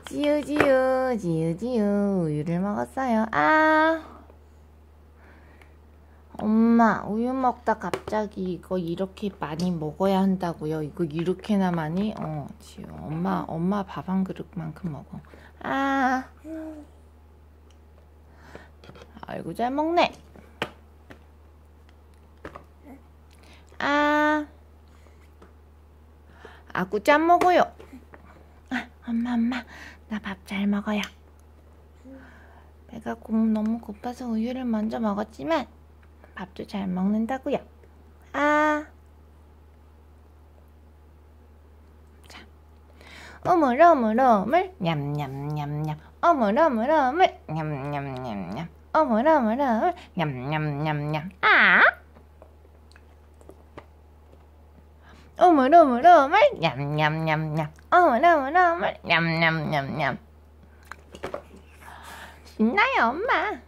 지우 우유를 먹었어요. 엄마 우유 먹다 갑자기 이거 이렇게 많이 먹어야 한다고요? 이거 이렇게나 많이? 지우 엄마 밥 한 그릇만큼 먹어. 아이고 잘 먹네. 아구 짠 먹어요. 엄마 나 밥 잘 먹어요. 배가 너무 고파서 우유를 먼저 먹었지만 밥도 잘 먹는다고요. 자, 어물어물 냠냠냠냠 어물어물 냠냠냠냠 어물어물 냠냠냠냠 어물어물 냠냠냠냠 어물어물 냠냠냠냠 신나요 엄마.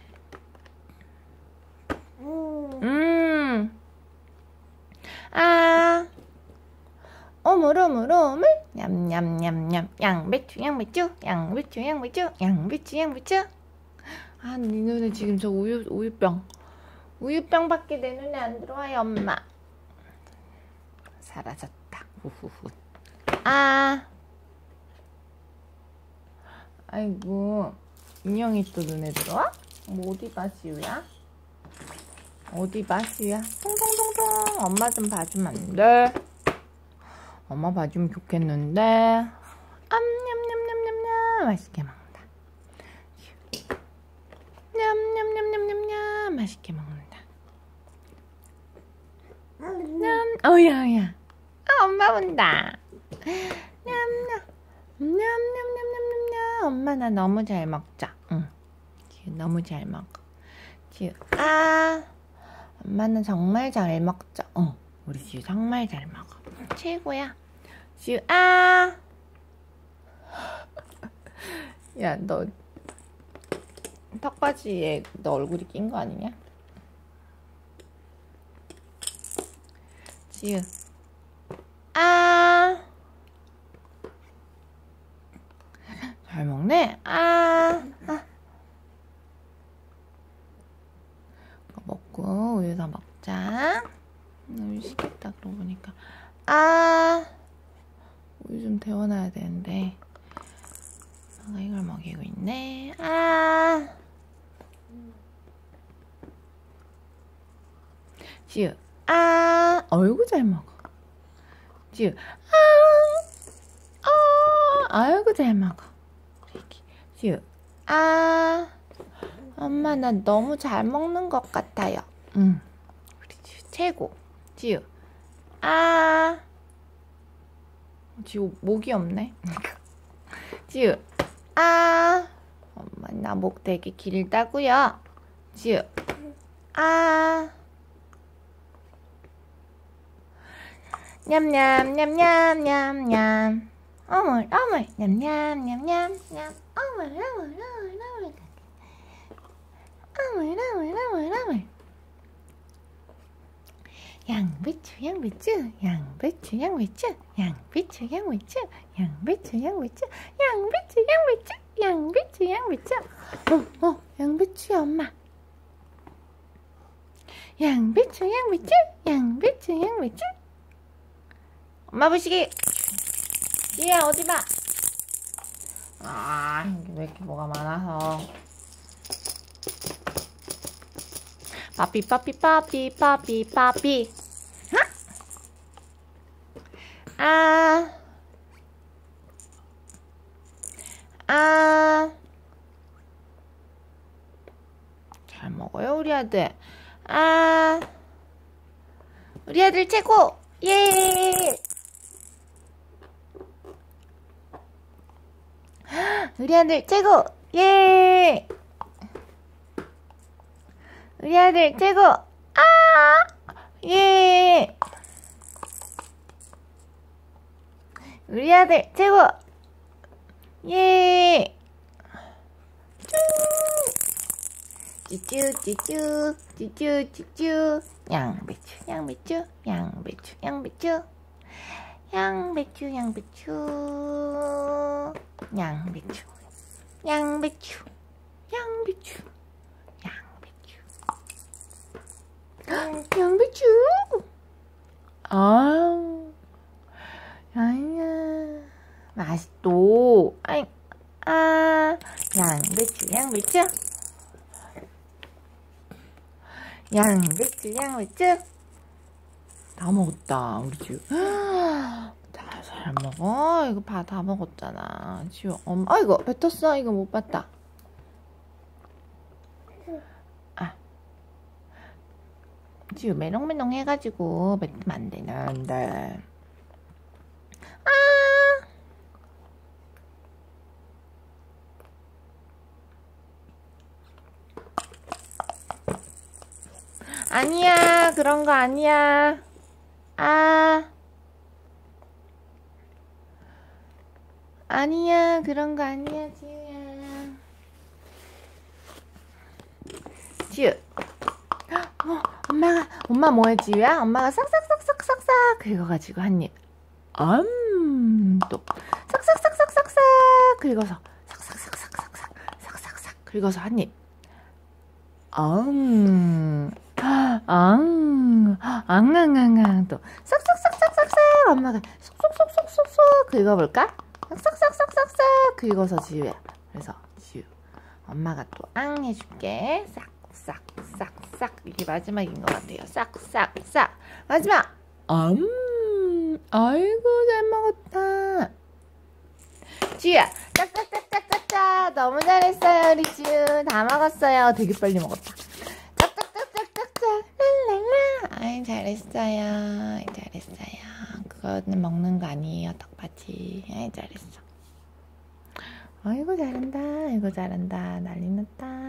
어물어물 냠냠냠냠 양배추 네 눈에 지금 저 우유병밖에 내 눈에 안 들어와요 엄마. 사라졌다. 후후후. 아이고 인형이 또 눈에 들어와? 뭐 어디 봐 시우야? 어디 봐 시우야? 통통통통. 엄마 좀 봐주면 안 돼? 엄마 봐주면 좋겠는데. 냠냠냠냠냠 맛있게 먹는다. 냠냠냠냠냠냠 맛있게 먹는다. 어야 엄마 본다. 냠냠냠냠냠냠 엄마 나 너무 잘 먹자. 지우 너무 잘 먹어. 지우 엄마는 정말 잘 먹자. 우리 지우 정말 잘 먹어. 최고야. 지우 야 너 턱받이에 너 얼굴이 낀 거 아니냐? 지우 잘 먹네. 이거 먹고 우유 더 먹자. 우유 시켰다 그러고 보니까 우유 좀 데워놔야 되는데 내가 이걸 먹이고 있네. 지우 어이구 잘 먹어. 지우 아이고 잘 먹어. 지우 엄마 나 너무 잘 먹는 것 같아요. 우리 지우 최고. 지우 지우 목이 없네. 지우 엄마 나 목 되게 길다고요. 지우 냠냠냠냠냠냠 어물 냠냠냠냠냠 어물 양배추 양배추야 엄마. 양배추 엄마 보시기. 얘 어디 봐. 왜 이렇게 뭐가 많아서. 빠삐 잘 먹어요 우리 아들. 우리 아들 최고. 예. 우리 아들 최고. 예. 우리 아들 최고. 예. 우리 아들 최고. 예. 쭈쭈 양배추 양배추, 양배추, 양배추, 양배추, 양배추. 아우, 아야, 맛있도. 아이, 양배추, 양배추, 양배추, 양배추. 다 먹었다, 우리 지우. 잘 먹어. 이거 다 먹었잖아. 지우, 이거 뱉었어. 이거 못 봤다. 지우 메롱메롱 해가지고 뱉으면 안 되는데. 아니야, 그런 거 아니야. 아니야, 그런 거 아니야, 지우야. 지우. 엄마 뭐해, 지우야? 엄마가 싹싹싹싹싹싹 긁어가지고 한 입. 또 싹싹싹싹싹싹 긁어서 싹싹싹싹싹싹 긁어서 한 입. 또 싹싹싹싹싹싹 엄마가 쏙쏙쏙쏙쏙쏙 긁어볼까? 싹싹싹싹싹 긁어서 지우야. 그래서 지우 엄마가 또 해줄게. 싹싹싹싹 이게 마지막인 것 같아요. 싹싹싹 마지막. 아이고 잘 먹었다. 지우야 짝짝짝짝짝짝 너무 잘했어요. 우리 지우 다 먹었어요. 되게 빨리 먹었다. 짝짝짝짝짝짝 랄랄라. 아이 잘했어요. 잘했어요. 그거는 먹는 거 아니에요. 떡받이. 아이 잘했어. 아이고 잘한다. 이거 잘한다. 난리 났다.